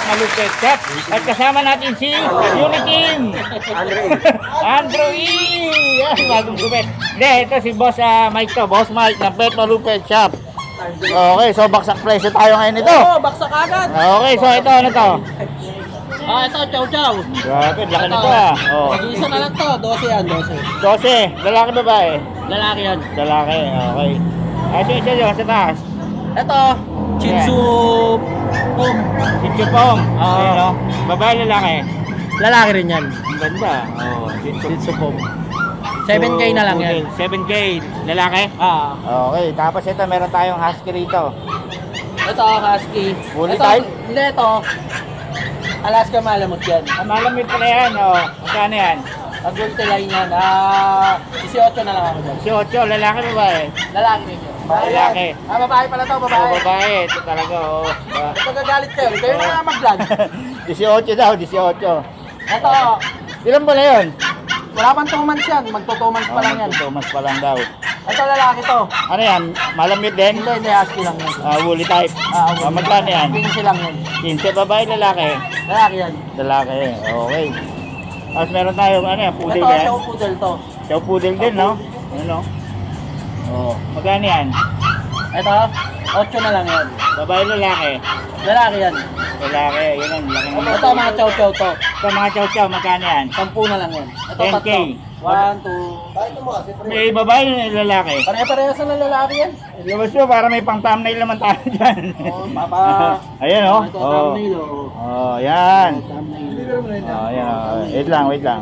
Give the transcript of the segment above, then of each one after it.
Malupit Shop. At kasama natin si Unikim. Andrew E. Yan, bagong gupit. Hindi, ito si Boss Mike to. Boss Mike ng Pet Malupit Shop. Okay, so baksak presyo tayo ngayon ito. Oo, baksak agad. Okay, so ito ano to? Ito, chow chow. Grabe, laki nito ah. Oh. Isa na lang to, 12 yan, 12. 12, lalaki babae? Lalaki yan. Lalaki, okay. Ay, isa yun, sa taas. Ito, Chinsu Pom. Sinchupong. Okay, no? Babae, lalaki? Lalaki rin yan. Ang ganda. Oh, Chinsu Pom. 7K na lang yan. 7K, lalaki? Okay, tapos ito, meron tayong husky rito. Ito, husky. Bully Ito, type? Hindi, ito. Alaska Malamut yan. Malamit pala yan, oh. Magkano yan? Pag-ulti line yan. 18 na lang ako dyan. 18, lalaki babae? Lalaki rin yun. Lalaki. Babae pala to, babae. Oh, babae, ito talaga, oh. Ito gagalit kayo. Kayo na nga mag-vlog. 18 daw, 18. Ito, Ilan ba na yun? wala pang 2 months yan. Mag 2 months pa lang yan. 2 months pa lang daw. Ito lalaki to. Ano yan? Malamit din? Hindi, husky lang yan. Woolly type? Woolly. Magkano yan? 15 lang yan. 15, babae, lalaki? Lalaki yan. Lalaki, okay. Tapos meron tayong ano yan, poodle Ito, yan? chow poodle to. Chow poodle din, no? Ano? Oh, magkano yan? Ito, 8 na lang yan. Babae, lalaki? Lalaki yan. Lalaki, yun ang laki naman. Ito, mga chow chow to. Ito, mga chow chow, magkano yan? 10 na lang yan. Ito, 10K. 1, 2. Bakit mo kasi? May babae na lalaki? Pare-parehas na lalaki yan. Ilabas nyo, para may pang thumbnail naman tayo dyan. Papa. Ayan, oh. Ito, thumbnail, oh. Oh, yan. Thumbnail. Oh, yan, oh. Wait lang, wait lang.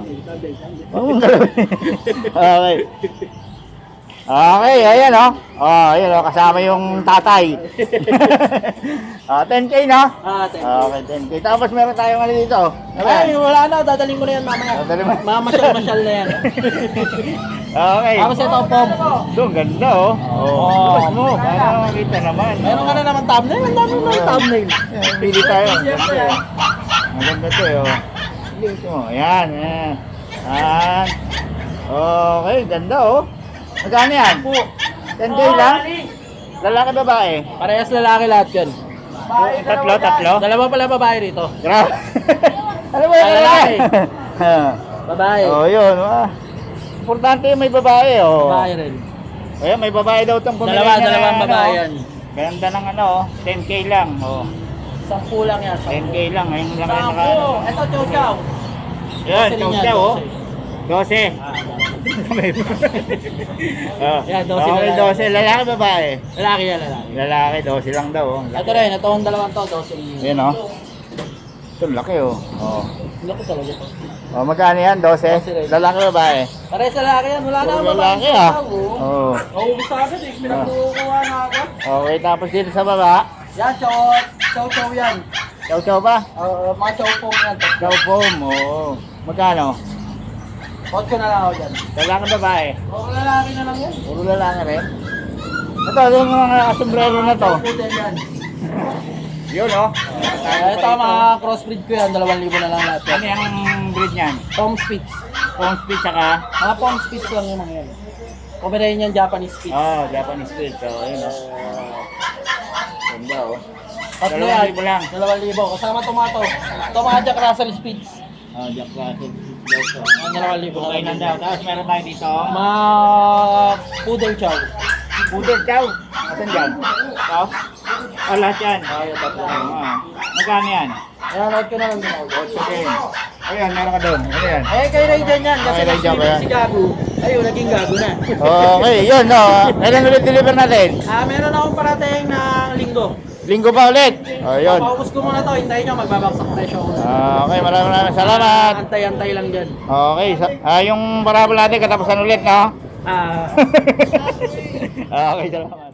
Okay. Okay, ayan, oh. Oh, ayan, oh. Kasama yung tatay. 10K, no? 10. Okay, 10K. Tapos meron tayong ano dito. Ay, wala na. Dadaling ko na yan mamaya. Dadaling mo? Mamasyal-masyal na yan. Okay. Tapos ito, Pom. Ito, ang ganda, oh. Oh, labas mo. Para makita naman. Meron ka na naman thumbnail. Ang dami ng thumbnail. Pili tayo. Ang ganda, oh. Ang ganda ito, oh. Ito, ayan, ayan. Ayan. Okay, ganda, oh. Magkano yan? 10K lang? Lalaki babae? Parehas lalaki lahat yan. Tatlo? Dalawa pala babae rito. Grabe. Ano ba yung Lalaki. Babae. Oh, yun. Importante yung may babae, oh. Babae rin. Ayan, may babae daw itong pumili Dalawang babae yan. Ganda ng ano, 10K lang, oh. 10 lang yan. 10K lang, ayun lang yung naka... Ito, chow chow. Yan, 12 chow yan, chow, oh. 12. 12. Oh. Yan, 12 Okay, na lang. 12. Lalaki babae? Lalaki yan, lalaki. Lalaki, 12 lang daw, oh. Ito rin, itong dalawang to, 12. Yan, oh. Ito, laki, oh. Oh. Laki talaga to. Oh, magkano yan? 12? Lalaki babae? Parehas lalaki yan, wala na Puro ang babae. lalaki, ah. Oo. Naubos agad eh, pinagkukuha na agad. Okay, tapos dito sa baba? Yan, chow chow yan. Chow chow pa? Mga chow pong yan. Chow foam, oo. Magkano? 8 na lang ako dyan. Lalaki babae? Puro lalaki na lang yan. Puro lalaki rin? Ito, yung mga sombrero na to. Putin yan. Yun, oh. Ito mga crossbreed ko yan, 2,000 na lang lahat. Ano yung breed niyan? Pom Spitz. Pong speed saka? Mga Pom Spitz lang yung mga yan. Pomeranian yan, Japanese Spitz. Oh, Japanese breed. So, yun, oh. Ganda, oh. Tatlo yan. 2,000 lang. 2,000. Kasama tomato. Ito mga Jack Russell Spitz. Oh, Jack Russell. Ang 2,000 na Okay lang. lang daw. Tapos meron tayo dito. Mga poodle chow. Poodle chow. Asan dyan? Chow? Oh, lahat yan. Ayun, tatlo. Magkano yan? Ayan, load ko na lang din ako. 8 din. Ayan, meron ka doon. Ano yan? Eh, kay Raiden yan. Kasi Kay Raiden ba yan? si Gago. Ayun, naging Gago na. Okay, yun, no. Kailan ulit deliver natin? Meron akong parating ng linggo. Linggo pa ulit. Oh, yun. Papaubos ko muna to. Hintayin nyo, magbabaksak presyo ko. Okay, maraming salamat. Antay-antay lang dyan. Okay, yung parabol natin katapusan ulit, no? Okay, salamat.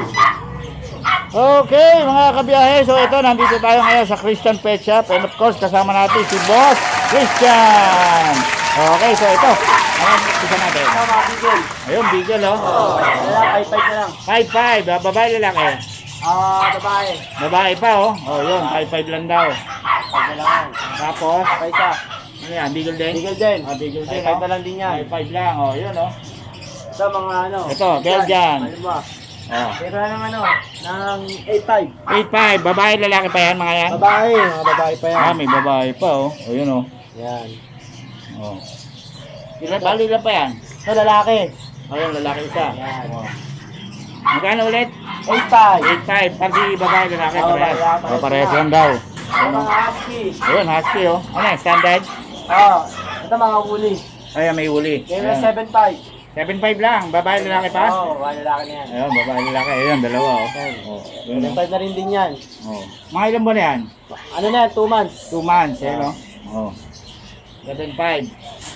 Okay, mga kabiyahe. So, ito, nandito tayo ngayon sa Christian Pet Shop. And of course, kasama natin si Boss Christian. Okay, so ito. Ano isa natin? Ayun, bigel, oh. Kaya 5-5 na lang. 5-5, babae lalaki. Babae. Babae pa, oh. Oh, yun, 5-5 lang daw. 5 na lang. Tapos, Paisa. ano yan, bigel din? Bigel din. Bigel din, 5 na lang din yan. 5-5 lang, oh, yun, oh. Sa mga ano. Ito, Belgian. Ano ba? Oh. Pero ng ano, ng 8.5. 8.5, babae, lalaki pa yan mga yan? Babae, mga babae pa yan. Ah, may babae pa oh. O yun oh. Yan. Oh. Bali lang pa yan? Ito lalaki. O yun, lalaki isa. Yan. Oh. Magkano ulit? 8.5. 8.5, pati babae, lalaki Oh, parehas. babae, O, parehas lang daw. Ang Ano? mga husky. Ayun, husky oh. Ano yan, standard? Oh, ito mga huli. Ayan, may huli. Kaya Ayan. 7.5. 7.5 lang, babae, lalaki pa? Oo, mga lalaki na yan. Ayun, babae, lalaki. Ayun, dalawa oh. Oh, yun, oh. 7.5 na rin din yan. Oh. Mga ilan ba na yan? Ano na yan, 2 months. 2 months, eh, no? Oh. 7.5.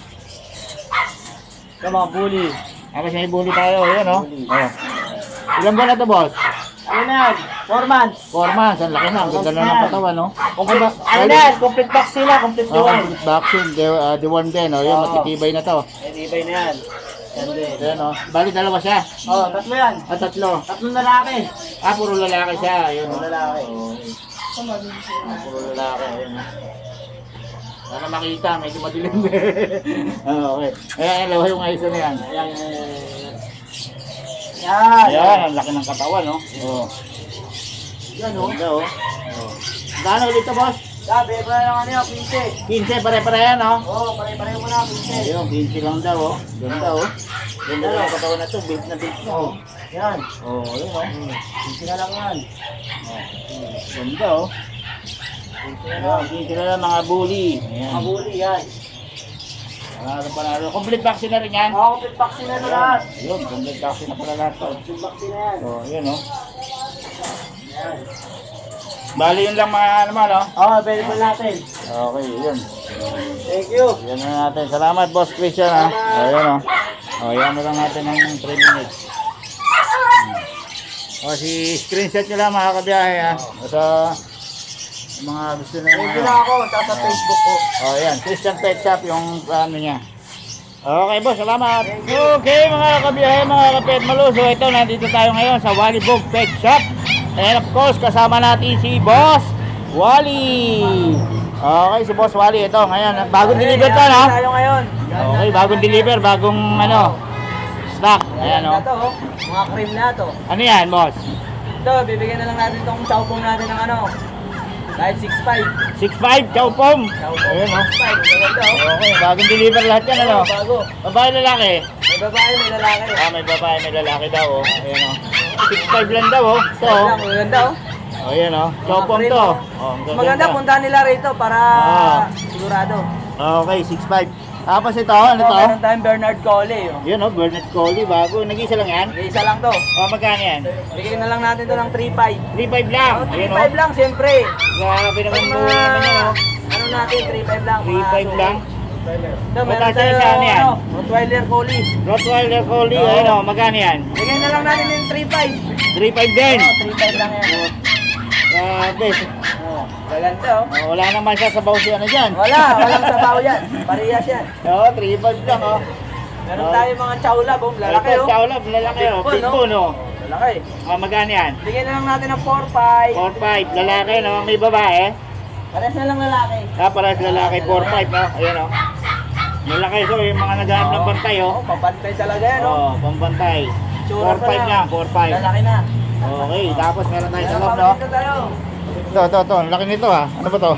Ito mga bully. Tapos may bully tayo, ayun, no? Bully. Oh. Ilan ba na to, boss? Ano na yan, 4 months. 4 months, ang laki na. Ang ganda na ng katawan, no? Ano na yan, complete box sila, complete Oh, one. complete vaccine, the one din, oh. Yun, Oo. matitibay na to. Ibay na yan. Yan din. Ayun, oh. Bali, dalawa siya. Oh, tatlo yan. At tatlo. Tatlong lalaki. Ah, puro lalaki siya. Ayun, Puro oh. lalaki. Oh. Puro lalaki, ayun, oh. Sana makita, medyo madilim. Oh, okay. Ayan, dalawa yung ISO na yan. Yan, yan, yan, yan. Yan. Ayan, ang laki ng katawan, no? Oh. Yan, oh. Ganda, oh. Oh. Gano'n ulit to, boss? Sabi, ba lang ano yan, 15. 15, pare-parehan, no? Oo, pare-pareho mo na, 15. Ayun, 15 lang daw, oh. Ganda, oh. Ganda lang, katawan na to. Built na built na, oh. Yan. Oh, ayun, oh. 15 na lang yan. Oh. Ganda, oh. Ayun, 15 na lang, mga bully. Ayan. Mabuli yan. Panalo. Complete vaccine na rin yan. Oo, complete vaccine na lahat. Ayun, complete vaccine na pala lahat to. Complete vaccine na yan. So, ayun, oh. Yan. Bali yun lang mga naman, oh. Oo, available natin. Okay, yun. Thank you. Yan na natin. Salamat, Boss Christian, ha. Ayun, oh. Oh, yan na lang natin ng 3 minutes. O, si screenshot nyo lang mga kabiyahe, ha. Sa mga gusto na Thank you na ako, tsaka sa Facebook ko. Oh, yan. Christian Pet Shop yung ano niya. Okay, boss. Salamat. Okay, mga kabiyahe, mga kapet maluso. Ito, nandito tayo ngayon sa Walibog Pet Shop. And of course, kasama natin si Boss Wally. Okay, si Boss Wally. Ito, ngayon. Bagong deliver to, no? Tayo ngayon. Okay, bagong deliver. Bagong, ano, stock. Ayan, Na oh. to, oh. Mga cream na to. Ano yan, boss? Ito, bibigyan na lang natin itong chowpong natin ng ano. Kahit 6.5. 6.5, chow pom. Chowpong. Ayun, oh. 6.5, maganda oh. Okay, bagong deliver lahat yan, ano? Oo, bago. Babae, lalaki. May babae, may lalaki. Ah, may babae, may lalaki daw, oh. Ayan, oh. 6.5 lang daw, oh. Ito, Maganda, oh. maganda oh. Oh, ayan, oh. Chopom Mga to. cream, Oh, ang gaganda. Maganda, punta nila rito para Ah. sigurado. Okay, 6.5. Tapos ito, ano to? Meron tayong Bernard Collie. Oh. Yun, oh, Bernard Collie, bago. Nag-isa lang yan? Isa lang to. Oh, magkano yan? Bigyan na lang natin to ng 3.5. 3.5 lang. Oh, Ayan, 3.5 lang, siyempre. Grabe naman Ang po mga, naman yan, oh. ano natin, 3.5 lang. 3.5 lang. Ito, meron Magkano tayo, isa ano yan? Rottweiler Collie. Rottweiler Collie, Oo. ayun, oh, magkano yan? Bigyan na lang natin yung 3.5. 3.5 din. Oh, 3.5 lang yan. Grabe. Oh, gaganda oh. Oh, wala naman siya sa bawsi ano dyan. Walang sabaw yan. Parehas yan. Oo, 3.5 lang, oh. Meron tayo mga chowlab, oh. Lalaki Ito, oh. chowlab, lalaki, oh. Pitbull, no? Pitbull, oh. Lalaki. Oh, magkano yan? Bigyan na lang natin ng 4.5. 4.5, lalaki, no? May babae. Parehas na lang lalaki. Parehas lalaki, 4.5, no? Ayan, oh. Malaki, so yung mga naghahanap ng bantay, oh. Oh, papantay talaga yan oh. Oh, pambantay. Tsura pa 4.5 lang, 4.5. Lalaki na. Okay, tapos meron tayo sa Meron loob, pa no? dito tayo. Ito. Ang laki nito, ha? Ano ba to?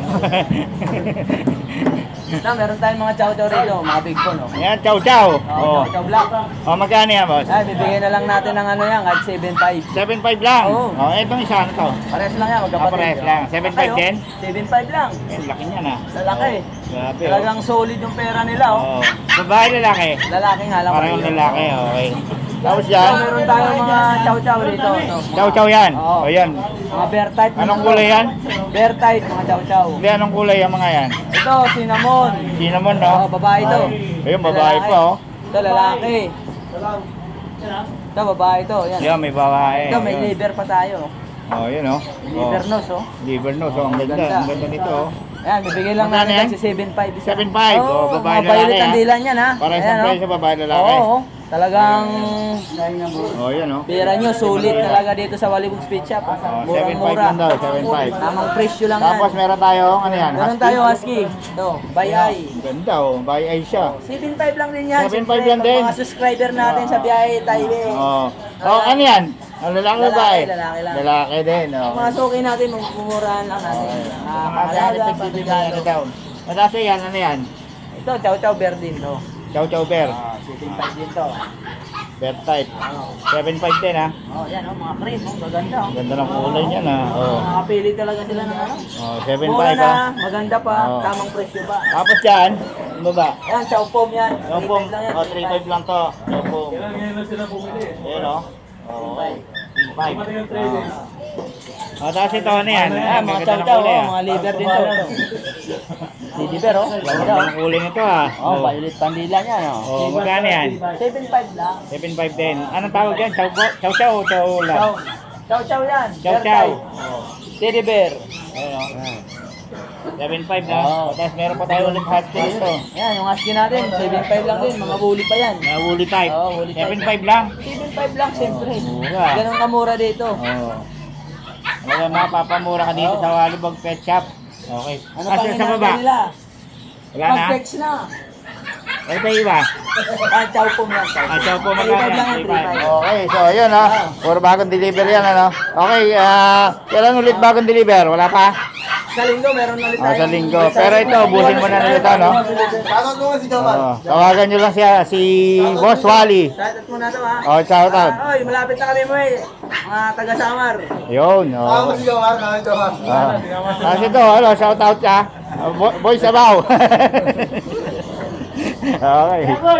Meron tayong mga chow-chow rito, mga big bone oh. Ayan, chow chow. Oh, chow black. Oh, magkano yan, boss? Ay, bibigyan na lang natin ng ano yan, at 7.5. 7.5 lang. Oo. Oh, itong isa, ano to? Parehas lang yan, magkapatid. Parehas lang. 7.5 din? 7.5 lang. Eh, laki niya na. Lalaki. Grabe, oh. Talagang solid yung pera nila oh. Oh. Babae, lalaki. Lalaki nga lang. Parang lalaki, okay. Tapos So, yan, meron tayong mga chow-chow rito. Ito. chow chow yan. Oo. O yan. Mga bear type. Anong kulay yan? Bear type, mga chow-chow. Hindi, anong kulay yung mga yan? Ito, cinnamon. Cinnamon, Oh, no? babae ito. Ayun, babae pa, oh. Ito, lalaki. Ito, babae ito. Yan. Yan, may babae. Ito, may liver pa tayo. Oh, yun, oh. Liver nose, oh. Liver nose, oh. Ang ganda. Ang ganda nito, oh. Ayan, bibigay lang Magkano natin yan? si 7.5. 7.5. Oh, Oh, babae, mga violet lalaki, ang ah. dilan yan, ha? Para Ayan, isang oh. presyo, babae, lalaki. Oo, talagang Oh, yun, oh. pera nyo, sulit talaga dito sa Walibog Speed Shop. Oh, 7.5 Murang-mura. lang daw, 7.5. Tamang presyo lang Tapos yan. meron tayo, ano yan? Meron tayo husky. Ito, by eye. Ganda, oh. By eye siya. 7.5 lang din yan. 7.5 Siyempre, lang din. Mga subscriber natin sa Biyahe Taipei. Oh. Oh, ano yan? Ang lalaki ba eh? Lalaki lang. Lalaki din, Ang okay. mga suki natin, mumurahan lang natin. Alaga, pagregalo. Matasa yan, ano yan? Ito, Chow Chow Bear din to. Chow Chow Bear. Sitting type din to. Bear type. 7.5 din ha. Yan mga cream, gaganda. Ganda ng kulay niyan ha. Oh. Nakapili talaga sila ng ano. Oh, 7.5 Mura ha. na, maganda pa, Oo. tamang presyo pa. Tapos yan, ano ba? Yan, Chow Pom yan. Yung pong, 3.5 lang yan. 3.5 lang to. Yung pong. Ngayon lang sila bumili. Ayan o. Okay. 3.5. Oh, tapos ito ano yan? Mga Maganda Chow ng Chow, kulay ah. mga liver din to. Lady Bear, oh. Ganda ng kulay nito ah. Oh, violet pandila niya, no? Oh, magkano yan? 7.5 lang. 7.5 din. Anong tawag yan? Chow chow o chow lang? Chow Chow yan. Chow Bear chow. type. Teddy Bear. Ayan o. 7.5 na. Oo. Tapos meron pa tayo ulit husky dito. Yan, yung husky natin, 7.5 lang din. Mga bully pa yan. Na woolly type. Oo, woolly type. 7.5 lang. 7.5 lang, siyempre. Mura. Ganun kamura dito. Oo. Talaga mapapamura ka dito sa Walibag Pet Shop. Okay. Ano Ah, pang sa baba? hinahangad nila? Wala na? Mag-text na. Ay, tayo iba? Chow Pom yan. Ah, chow po 3.5 magkano? lang yan, 3.5. Okay, so ayun ha. Puro bagong deliver yan ano. Okay, kailan ulit bagong deliver? Wala pa? Sa linggo, meron ulit Ah, sa linggo. Pero ito, busin mo na ulit no? Tawagan nyo lang siya, si Boss Wally. Shoutout muna to ha. Oh, shout out. Oy, malapit na kami mo eh. Mga taga-Samar. Yun, oh. Kasi ito, ano, shout out ka. Boy Sabaw. Okay.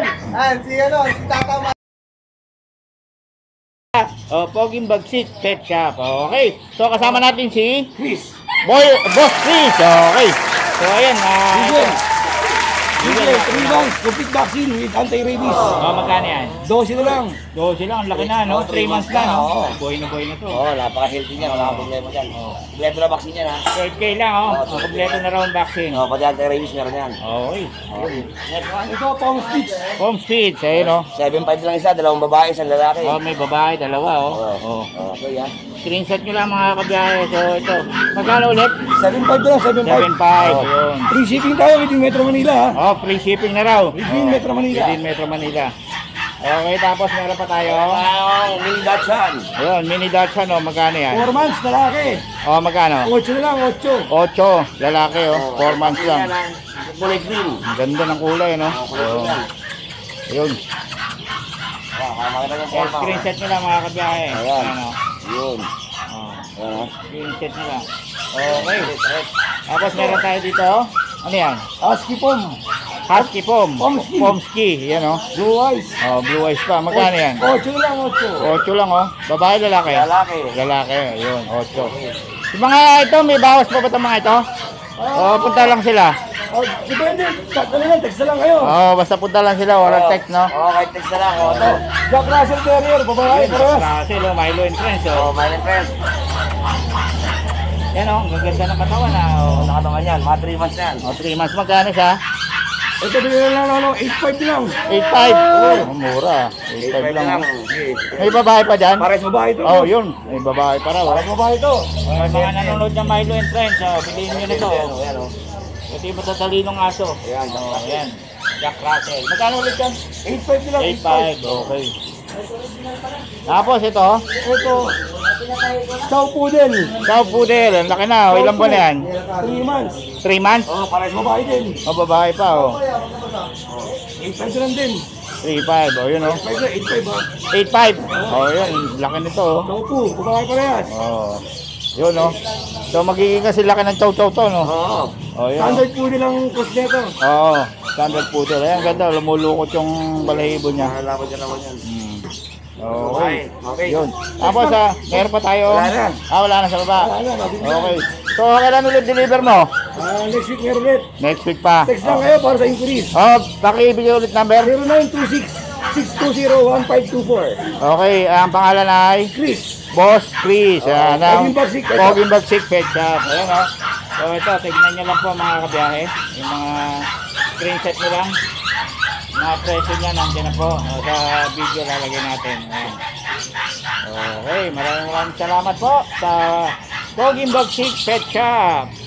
Oh, Poging Bagsik Pet Shop. Okay. So kasama natin si Boss Chris. Okay. So ayan, DJ, 3 months, complete vaccine with anti-rabies. magkano yan? 12 na lang. 12 lang, ang laki na, no? 3 months na, no? Boy na to. Oo, napaka-healthy niya, wala kang problema dyan. Kompleto na vaccine yan ha. 12K lang, oh. Kompleto na round vaccine. Oo, pati anti-rabies meron yan. Okay. Ito, palm stitch. Home speed, ayun, oh. 7.5 lang isa, 2 babae, 1 lalaki. Oh, may babae, dalawa, oh. Oo. Oh. Ito yan. Screenshot nyo lang mga kabiyahe. So ito, magkano ulit? 7.5 lang, 7.5. 7.5, yun. Free shipping tayo within Metro Manila ha. Oh, free shipping na raw. Within Metro Manila. Within Metro Manila. Okay, tapos meron pa tayo. Mini Dachshund. Ayun, mini Dachshund, oh, magkano yan? 4 months, lalaki. Oh, magkano? 8 na lang, 8. 8, lalaki, oh. 4 months lang. Kulay green. Ang ganda ng kulay, no? Kulay green yan. Ayun. Makita ng Eh, forma. screenshot nyo lang mga kabiyahe. Ayan. Ano? Yun. Oh, Ayan ha. screenshot nyo lang. Okay. Tapos meron tayo dito. Ano yan? Husky Pom. Husky Pom. Pomsky. Pomsky, yan, oh. Blue eyes. Oh, blue eyes pa. Magkano yan? 8 na lang, 8. 8 lang, oh. Babae, lalaki? Lalaki. Lalaki, yun, 8. Yung mga ito, may bawas pa ba itong mga ito? Oo, punta lang sila. Oh, depende. Ano yan, text na lang kayo. Oo, basta punta lang sila, walang text, no? Oo, kahit text na lang. Oo, ito. Jack Russell Terrier, babae, parehas. Kasi, Milo and Friends, Oo, oh. my friends. Yan, oh, ang gaganda ng katawan, ah. Oh. Nakatawan yan, mga 3 months na yan. Oh, 3 months, magkano siya? Ito, bigyan na lang, 8.5 lang. 8.5. Oh, mura. 8.5 lang. Oh. Okay. May babae pa dyan? Pares babae ito. Oh, yun. May babae pa raw. Pares babae ito. Oh, mga nanonood ng Milo and Friends, oh, bilihin nyo na ito. Ayan, oh, ayan, oh. Ito yung matatalinong aso. Ayan, Oh, ayan. Jack Russell. Magkano ulit yan? 8.5 lang. 8.5. Okay. Tapos ito, Ito, Chow Poodle. Chow Poodle. Ang laki na. Oh, ilang buwan na yan? 3 months. 3 months? Oo, pares Babae din. O, babae pa, oh. 8.5 lang din. 3.5. O, yun, oh. 5 lang, 8.5 ha. 8.5. O, yun. Laki nito, oh. Chow Poo, babae parehas. Oh. Yun, oh. So, magiging kasi laki ng chow chow to, no? Oo. O, yun, oh. Standard Poodle ang cost nito. Oo. Standard Poodle. Ayan, ganda. Lumulukot yung balahibo niya. Nakakalapad ka naman yan. Okay. Okay. Yun. Tapos, meron pa tayo. Wala na. Wala na sa baba. Wala na, mabigyan. Okay. So, kailan ulit deliver mo? Next week meron ulit. Next week pa. Text lang kayo para sa inquiries. Oh, pakibigay ulit number. 0926-620-1524. Okay, ang pangalan ay Chris. Boss Chris. Poging Bagsik Pet Shop. Poging Bagsik Pet Shop. Ayan, oh. So, ito, tignan nyo lang po mga kabiyahe. Yung mga screenshot nyo lang. Mga presyo niya, nandiyan na po. O, sa video lalagay natin. Ayan. Okay, maraming salamat po sa Poging Bagsik Pet Shop.